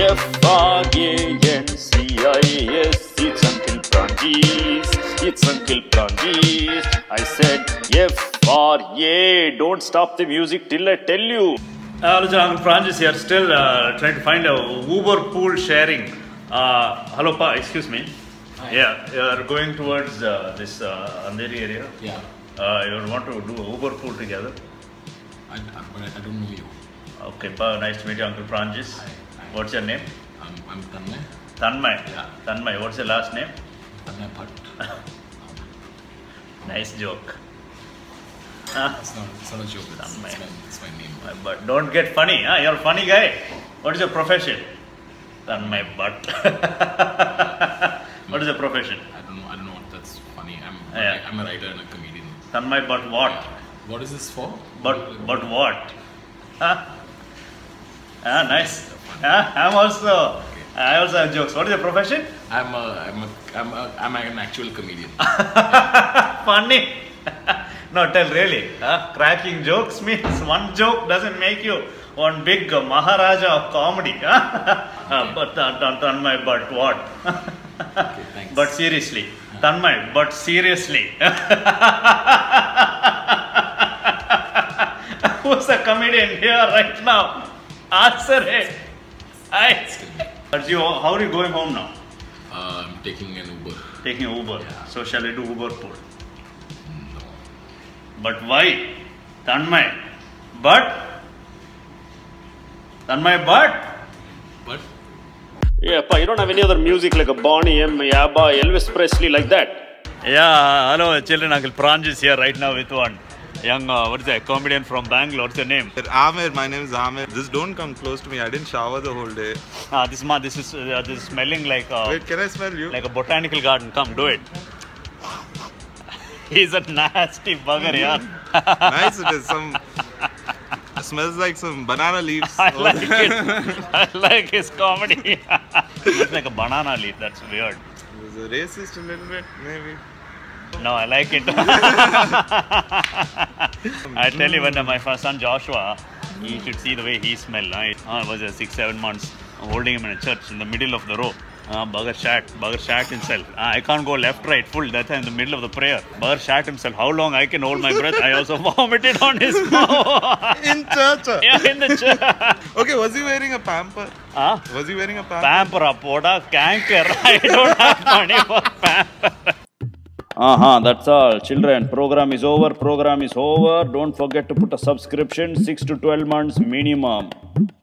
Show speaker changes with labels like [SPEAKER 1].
[SPEAKER 1] F-R-A-N-C-I-S. It's Uncle Pranjis. It's Uncle Pranjis. I said F-R-A. Don't stop the music till I tell you.
[SPEAKER 2] Hello, Uncle Pranjis here. Still trying to find a Uber pool sharing. Hello, Pa. Excuse me.
[SPEAKER 3] Hi.
[SPEAKER 2] Yeah, you are going towards this Andheri area.
[SPEAKER 3] Yeah.
[SPEAKER 2] You want to do Uber pool together.
[SPEAKER 3] I don't know you.
[SPEAKER 2] Okay, Pa. Nice to meet you, Uncle Pranjis.
[SPEAKER 3] Hi.
[SPEAKER 2] What's your name?
[SPEAKER 3] I'm Tanmay.
[SPEAKER 2] Tanmay.
[SPEAKER 3] Yeah.
[SPEAKER 2] Tanmay. What's your last name?
[SPEAKER 3] Tanmay Bhat.
[SPEAKER 2] Nice joke.
[SPEAKER 3] It's not a joke. It's my name.
[SPEAKER 2] But don't get funny. Huh? You're a funny guy. What is your profession? Tanmay Bhat. What is your profession?
[SPEAKER 3] I don't know what that's funny.
[SPEAKER 2] Yeah.
[SPEAKER 3] I'm a writer and a comedian.
[SPEAKER 2] Tanmay Bhat what?
[SPEAKER 3] Yeah. What is this for?
[SPEAKER 2] But what? Huh? Nice. I also have jokes. What is your profession?
[SPEAKER 3] I'm an actual comedian.
[SPEAKER 2] Funny. No, tell really. Cracking jokes means one joke doesn't make you one big Maharaja of comedy. But Tanmay, but what?
[SPEAKER 3] Okay, thanks.
[SPEAKER 2] But seriously. Tanmay, but seriously. Who's a comedian here right now? Answer it. How are you going home now?
[SPEAKER 3] I'm taking an Uber.
[SPEAKER 2] Taking Uber.
[SPEAKER 3] Yeah.
[SPEAKER 2] So shall I do Uber pool?
[SPEAKER 3] No.
[SPEAKER 2] But why? Tanmay. But? Tanmay, but?
[SPEAKER 3] But
[SPEAKER 1] Yeah, Pa, you don't have any other music like a Bonnie M, Yabba, Elvis Presley like that?
[SPEAKER 2] Yeah, hello children, Uncle Pranjis here right now with one young, what is that, comedian from Bangalore. What's your name?
[SPEAKER 4] Aamer, my name is Aamer. Just don't come close to me. I didn't shower the whole day.
[SPEAKER 2] This is smelling like
[SPEAKER 4] Wait, can I smell you?
[SPEAKER 2] like a botanical garden. Come, do it. He's a nasty bugger, yeah.
[SPEAKER 4] Nice it is. It smells like some banana leaves.
[SPEAKER 2] I like it. I like his comedy. It's like a banana leaf. That's weird.
[SPEAKER 4] It's a racist a little bit, maybe.
[SPEAKER 2] No, I like it. I tell you, when my first son Joshua, you should see the way he smelled. I was 6-7 months holding him in a church in the middle of the row. Bugger shat himself. I can't go left, right, full. That time in the middle of the prayer. Bugger shat himself. How long I can hold my breath? I also vomited on his mouth.
[SPEAKER 4] In church?
[SPEAKER 2] Yeah, in the church.
[SPEAKER 4] Okay, was he wearing a pamper?
[SPEAKER 2] Huh?
[SPEAKER 4] Was he wearing a pamper?
[SPEAKER 2] Pamper up, poda, canker. I don't have money for pamper.
[SPEAKER 1] That's all. Children, program is over. Don't forget to put a subscription, 6 to 12 months minimum.